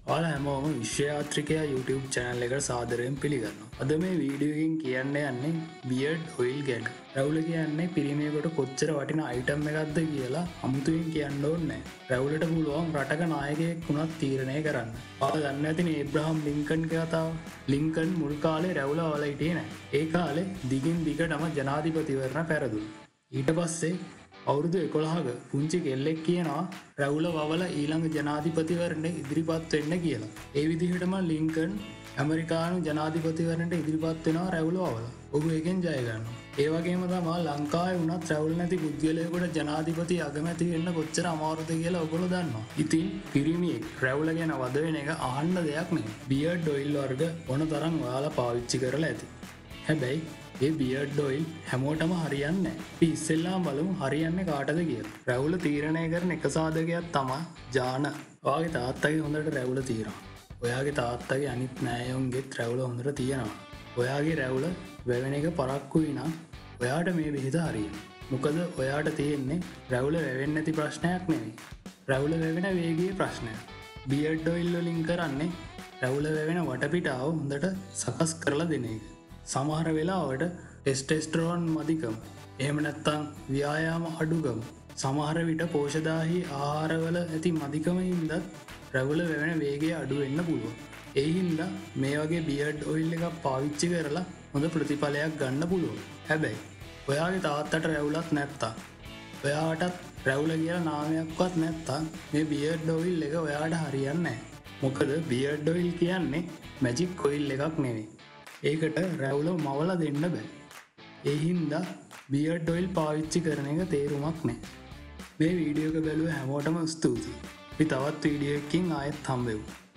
ඔයාලා හැමෝම විශ්වයාත්‍රිකයා YouTube channel එකට සාදරයෙන් පිළිගන්නවා. අද මේ වීඩියෝ එකෙන් කියන්න යන්නේ beard oil ගැන. රැවුල කියන්නේ පිරිමියෙකුට කොච්චර වටිනා item එකක්ද කියලා අමුතුවෙන් කියන්න ඕනේ නැහැ. රැවුලට පුළුවන් රටක නායකයෙක් වුණත් තීරණය කරන්න. ඔයාලා දන්නේ නැතිනේ ඒබ්‍රහම් ලින්කන්ගේ කතාව. ලින්කන් මුල් කාලේ රැවුල වල හිටියේ නැහැ. ඒ කාලේ දිගින් දිගටම ජනාධිපතිවරණ පැරදුනා. ඊට පස්සේ අවුරුදු 11ක පුංචි කෙල්ලෙක් කියනවා රැවුල වවල ඊළඟ ජනාධිපතිවරණයට ඉදිරිපත් වෙන්න කියලා. ඒ විදිහටම ලින්කන් ඇමරිකානු ජනාධිපතිවරණයට ඉදිරිපත් වෙනවා රැවුල වවල. ඔහු එකෙන් ජය ගන්නවා. ඒ වගේම තමයි ලංකාවේ වුණත් රැවුල නැති පුද්ගලයෙකුට ජනාධිපති අගමැති වෙන්න කොච්චර අමාරුද කියලා ඔයගොල්ලෝ දන්නවා. ඉතින් පිරිමියෙක් රැවුල ගැන වද වෙන එක අහන්න දෙයක් නෙවෙයි. beard oil වර්ග ඕන තරම් ඔයාලා පාවිච්චි කරලා ඇති. හැබැයි ඒ beard oil හැමෝටම හරියන්නේ නැහැ. අපි ඉස්සෙල්ලාම බලමු හරියන්නේ කාටද කියලා. රැවුල තීරණය කරන එක සාධකයක් තමයි ජාන. ඔයාගේ තාත්තගේ හොඳට රැවුල තියෙනවා. ඔයාගේ තාත්තගේ අනිත් නෑයොන්ගෙත් රැවුල හොඳට තියෙනවා. ඔයාගේ රැවුල වැවෙන එක පරක්කුයි නම් ඔයාට මේ විහිද හරියනවා. මොකද ඔයාට තියෙන්නේ රැවුල වැවෙන්නේ නැති ප්‍රශ්නයක් නෙවෙයි. රැවුල වැවෙන වේගයේ ප්‍රශ්නයක්. beard oil වලින් කරන්නේ රැවුල වැවෙන වටපිටාව හොඳට සකස් කරලා දෙන එක. සමහර වෙලාවට ටෙස්ටෙස්ටරෝන් මදිකම එහෙම නැත්නම් ව්‍යායාම අඩුකම සමහර විට පෝෂදාහි ආහාරවල ඇති මදිකම හින්දා රැවුල වැවෙන වේගය අඩු වෙන්න පුළුවන්. ඒ හින්දා මේ වගේ beard oil එකක් පාවිච්චි කරලා හොඳ ප්‍රතිඵලයක් ගන්න පුළුවන්. හැබැයි ඔයාගේ තාත්තට රැවුලක් නැත්තම් ඔයාටත් රැවුල කියලා නාමයක්වත් නැත්තම් මේ beard oil එක ඔයාට හරියන්නේ නැහැ. මොකද beard oil කියන්නේ magic oil එකක් නෙවෙයි. ඒකට රැවුල මවලා දෙන්න බෑ. ඒ හින්දා beard oil පාවිච්චි කරන එක තේරුමක් නෑ. මේ වීඩියෝ එක බැලුව හැමෝටම ස්තුතියි. අපි තවත් වීඩියෝ එකකින් ආයෙත් හම්බෙමු.